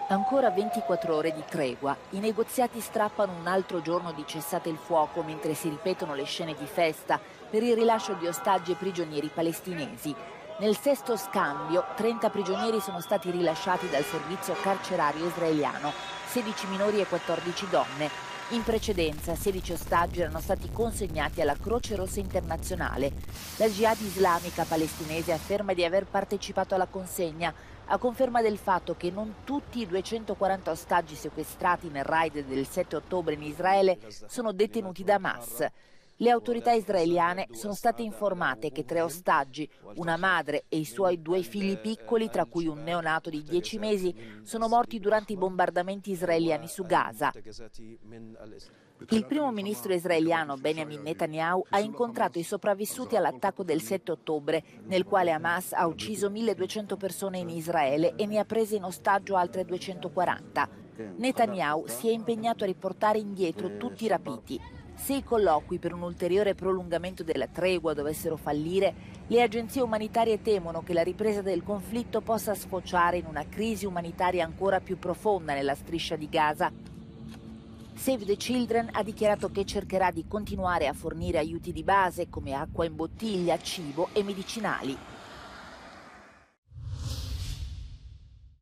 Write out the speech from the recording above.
Ancora 24 ore di tregua. I negoziati strappano un altro giorno di cessate il fuoco mentre si ripetono le scene di festa per il rilascio di ostaggi e prigionieri palestinesi. Nel sesto scambio, 30 prigionieri sono stati rilasciati dal servizio carcerario israeliano, 16 minori e 14 donne. In precedenza, 16 ostaggi erano stati consegnati alla Croce Rossa Internazionale. La Jihad islamica palestinese afferma di aver partecipato alla consegna, a conferma del fatto che non tutti i 240 ostaggi sequestrati nel raid del 7 ottobre in Israele sono detenuti da Hamas. Le autorità israeliane sono state informate che 3 ostaggi, una madre e i suoi 2 figli piccoli, tra cui un neonato di 10 mesi, sono morti durante i bombardamenti israeliani su Gaza. Il primo ministro israeliano Benjamin Netanyahu ha incontrato i sopravvissuti all'attacco del 7 ottobre, nel quale Hamas ha ucciso 1200 persone in Israele e ne ha prese in ostaggio altre 240. Netanyahu si è impegnato a riportare indietro tutti i rapiti. Se i colloqui per un ulteriore prolungamento della tregua dovessero fallire, le agenzie umanitarie temono che la ripresa del conflitto possa sfociare in una crisi umanitaria ancora più profonda nella striscia di Gaza. Save the Children ha dichiarato che cercherà di continuare a fornire aiuti di base come acqua in bottiglia, cibo e medicinali.